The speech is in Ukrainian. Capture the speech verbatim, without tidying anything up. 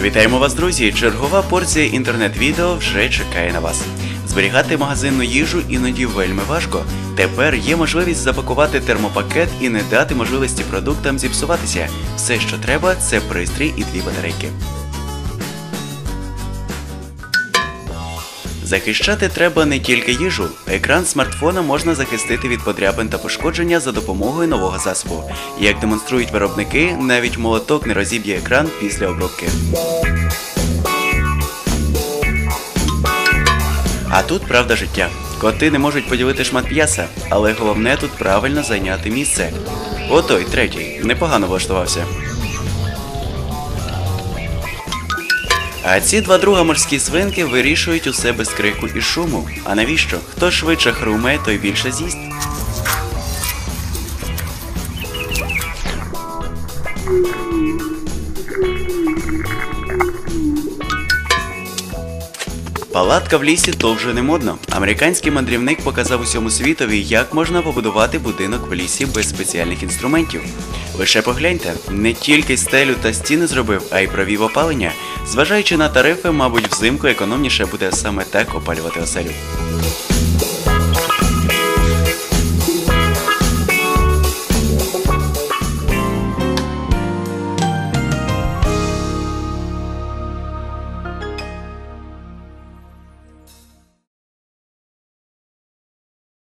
Вітаємо вас, друзі! Чергова порція інтернет-відео вже чекає на вас. Зберігати магазинну їжу іноді вельми важко. Тепер є можливість запакувати термопакет і не дати можливості продуктам зіпсуватися. Все, що треба, це пристрій і дві батарейки. Захищати треба не тільки їжу. Екран смартфона можна захистити від подряпин та пошкодження за допомогою нового засобу. Як демонструють виробники, навіть молоток не розіб'є екран після обробки. А тут правда життя. Коти не можуть поділити шмат м'яса, але головне тут правильно зайняти місце. Отой, третій, непогано влаштувався. А ці два друга морські свинки вирішують усе без крику і шуму. А навіщо? Хто швидше хруме, той більше з'їсть. Палатка в лісі то вже не модно. Американський мандрівник показав усьому світові, як можна побудувати будинок в лісі без спеціальних інструментів. Лише погляньте, не тільки стелю та стіни зробив, а й провів опалення. Зважаючи на тарифи, мабуть, взимку економніше буде саме так опалювати оселю.